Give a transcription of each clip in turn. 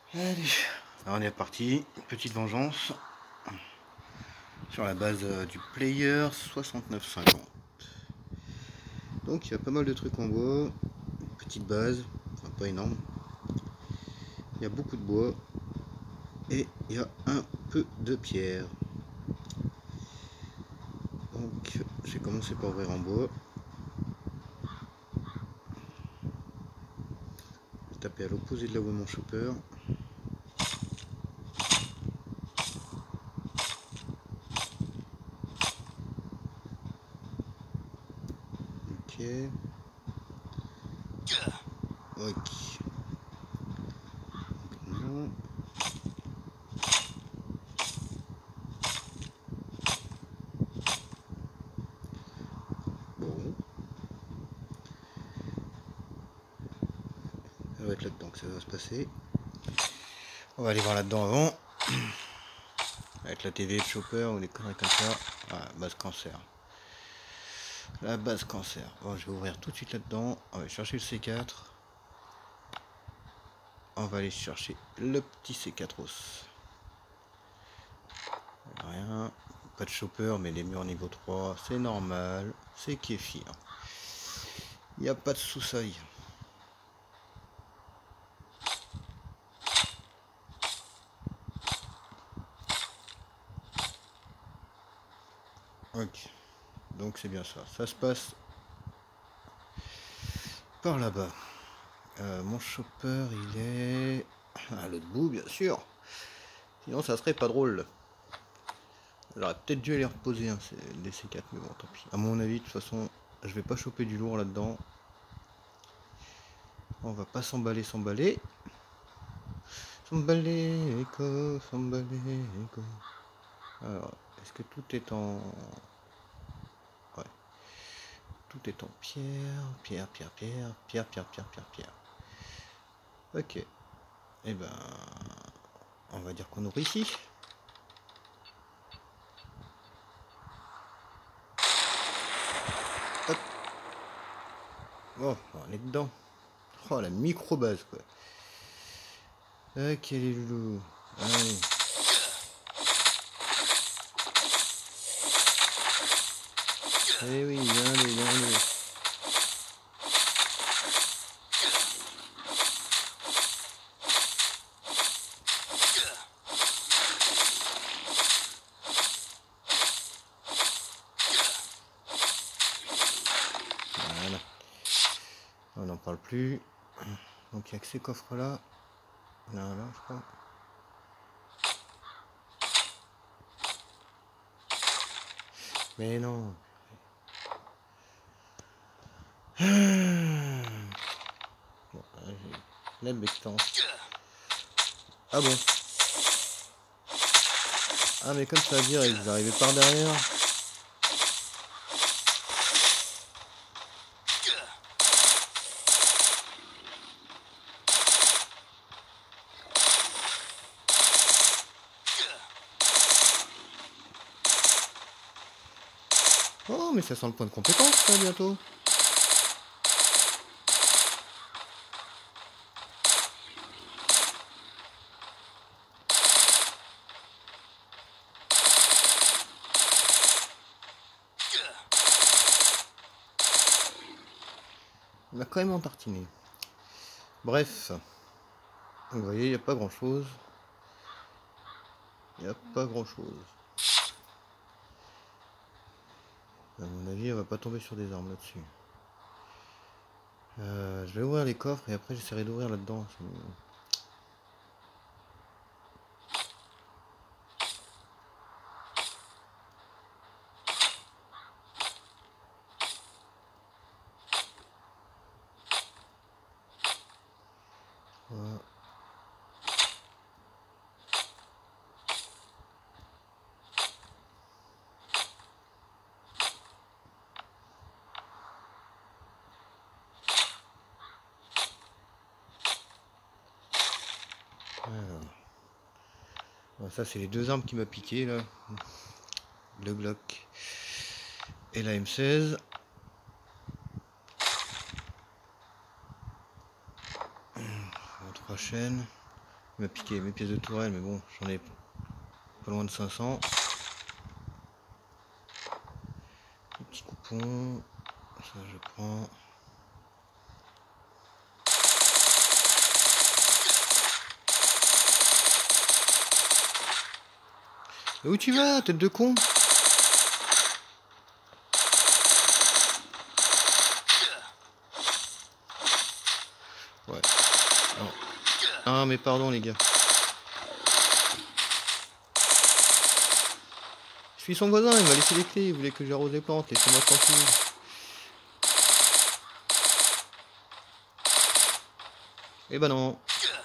Allez, alors on est parti, petite vengeance sur la base du player 6950. Donc il y a pas mal de trucs en bois, petite base, enfin pas énorme. Il y a beaucoup de bois et il y a un peu de pierre. Donc j'ai commencé par ouvrir en bois. J'ai tapé à l'opposé de là où est mon chopper. Ok. Ok. Non. Bon. Ça va être là-dedans que ça va se passer. On va aller voir là-dedans avant. Avec la TV de chopper ou des conneries comme ça. Voilà, base cancer. La base cancer. Bon, je vais ouvrir tout de suite là-dedans. On va chercher le C4. On va aller chercher le petit C4os. Rien. Pas de chopper, mais les murs niveau 3, c'est normal. C'est kéfir. Il n'y a pas de sous-seuil. Ok. Donc c'est bien ça. Ça se passe par là-bas. Mon chopper, il est à l'autre bout, bien sûr. Sinon, ça serait pas drôle. J'aurais peut-être dû aller reposer hein, les C4, mais bon, tant pis. À mon avis, de toute façon, je vais pas choper du lourd là-dedans. On va pas s'emballer. S'emballer, éco. Alors, est-ce que tout est en... Ouais. Tout est en pierre. Ok. Et ben, on va dire qu'on ouvre ici. Hop. Oh, on est dedans. Oh, la micro-base, quoi. Ok, les loulous. Allez. Eh oui, viens. Voilà. On n'en parle plus. Donc il n'y a que ces coffres là. Là, je crois. Mais non. Bon, j'ai la bectance. Ah bon. Ah mais comme ça veut dire ils arrivaient par derrière. Oh mais ça sent le point de compétence ça bientôt. On a quand même entartiné. Bref. Vous voyez, il n'y a pas grand chose. À mon avis, on va pas tomber sur des armes là-dessus. Je vais ouvrir les coffres et après j'essaierai d'ouvrir là-dedans. Voilà. Alors, ça c'est les deux armes qui m'a piqué là. Le Glock et la M16. En 3 chaînes. Il m'a piqué mes pièces de tourelle, mais bon, j'en ai pas loin de 500. Les petits coupons, ça je prends. Mais où tu vas, tête de con? Ouais. Non. Ah mais pardon les gars. Je suis son voisin, il m'a laissé les clés, il voulait que j'arrose les plantes, laissez-moi tranquille. Eh ben non.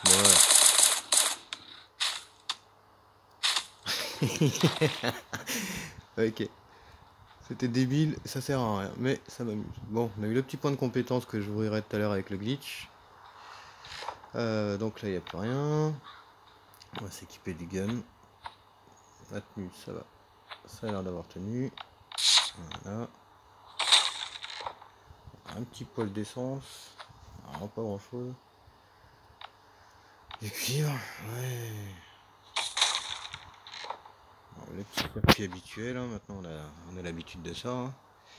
Ouais. Ok. C'était débile, ça sert à rien, mais ça m'amuse. Bon, on a eu le petit point de compétence que j'ouvrirai tout à l'heure avec le glitch. Donc là, il n'y a plus rien. On va s'équiper du gun. La tenue, ça va. Ça a l'air d'avoir tenu. Voilà. Un petit poil d'essence. Alors, pas grand chose. Du cuivre, ouais. Alors, les petits circuits habituels, hein. Maintenant on a l'habitude de ça. Hein.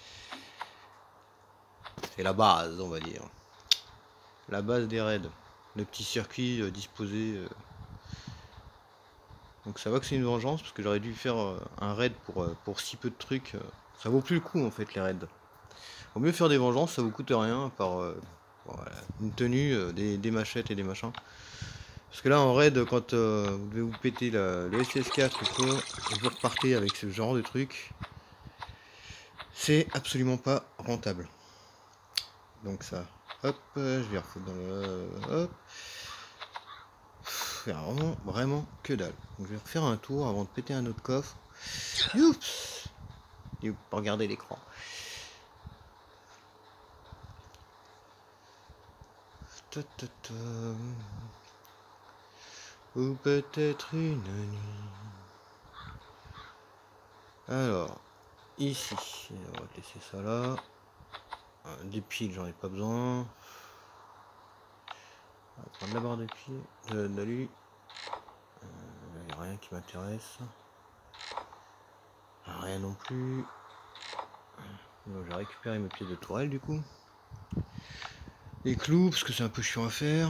C'est la base, on va dire. La base des raids. Le petit circuit disposé. Donc ça va que c'est une vengeance, parce que j'aurais dû faire un raid pour si peu de trucs. Ça vaut plus le coup en fait les raids. Vaut mieux faire des vengeances, ça vous coûte rien, à part voilà, une tenue, des machettes et des machins. Parce que là en raid, quand vous devez vous péter le SS4 ou quoi, et vous repartez avec ce genre de truc, c'est absolument pas rentable. Donc ça, hop, je vais refoutre dans le... hop. Vraiment, vraiment que dalle. Donc je vais refaire un tour avant de péter un autre coffre. Youps. Youps, regardez l'écran. Ou peut-être une nuit. Alors, ici, on va laisser ça là. Des piles, j'en ai pas besoin. On va prendre la barre de pied, d'alu. Il n'y a rien qui m'intéresse. Rien non plus. Donc, j'ai récupéré mes pièces de tourelle du coup. Les clous, parce que c'est un peu chiant à faire.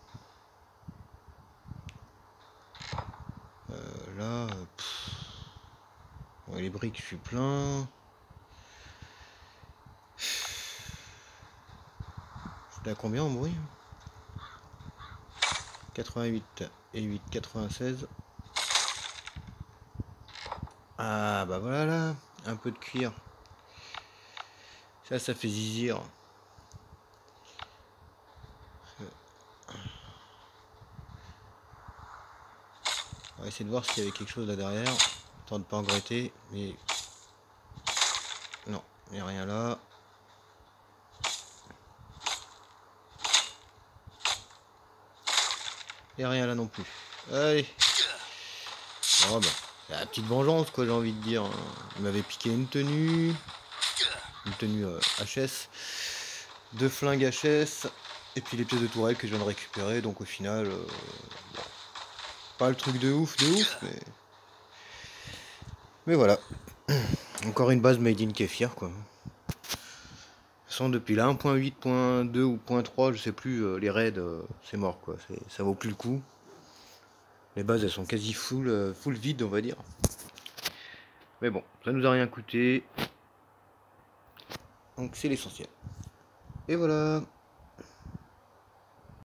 Là, ouais, les briques, je suis plein. J'étais à combien en bruit? 88 et 8, 96. Ah bah voilà là, un peu de cuir. Ça fait zizir. On va essayer de voir s'il y avait quelque chose là derrière. Tant de pas regretter, mais non, il n'y a rien là. Il n'y a rien là non plus. Allez. Oh bah, la petite vengeance quoi, j'ai envie de dire. Il m'avait piqué une tenue HS, 2 flingues HS, et puis les pièces de tourelle que je viens de récupérer. Donc au final, pas le truc de ouf, mais voilà. Encore une base made in Kéfir quoi. Sans depuis là 1.8.2 ou 0.3, je sais plus, les raids c'est mort quoi, ça vaut plus le coup. Les bases elles sont quasi full vide on va dire. Mais bon, ça nous a rien coûté. Donc c'est l'essentiel. Et voilà.